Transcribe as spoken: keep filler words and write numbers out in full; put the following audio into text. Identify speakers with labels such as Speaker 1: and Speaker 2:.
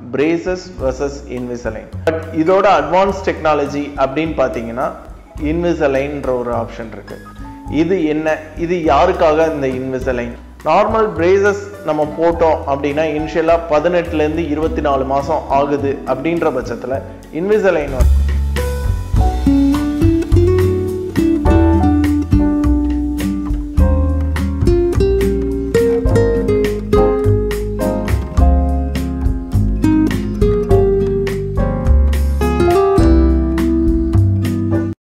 Speaker 1: braces versus Invisalign. But இதோட advanced technology அப்படின்னு பார்த்தீங்கன்னா Invisalign ஒரு ஆப்ஷன் இருக்கு. இது என்ன, இது யாருக்காக இந்த Invisalign? நார்மல் braces நம்ம போட்டோம் அப்படின்னா இனிஷியலாக பதினெட்டுலேருந்து இருபத்தி நாலு மாதம் ஆகுது அப்படின்ற பட்சத்தில் Invisalign